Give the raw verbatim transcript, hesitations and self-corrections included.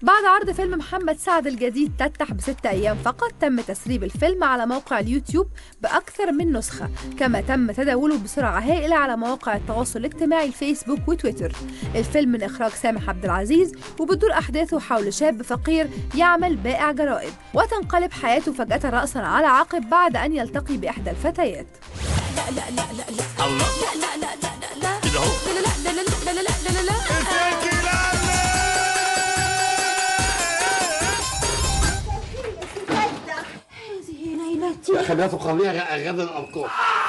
بعد عرض فيلم محمد سعد الجديد تتح بست أيام فقط، تم تسريب الفيلم على موقع اليوتيوب بأكثر من نسخة، كما تم تداوله بسرعة هائلة على مواقع التواصل الاجتماعي الفيسبوك وتويتر. الفيلم من إخراج سامح عبد العزيز، وبتدور أحداثه حول شاب فقير يعمل بائع جرائد، وتنقلب حياته فجأة رأسا على عقب بعد أن يلتقي بإحدى الفتيات. لا لا لا لا لا الله لا لا لا لا لا لا كده اهو لا لا لا لا لا لا لا لا هذه ليلتي. خليها تقرنيها غدا الأرقام.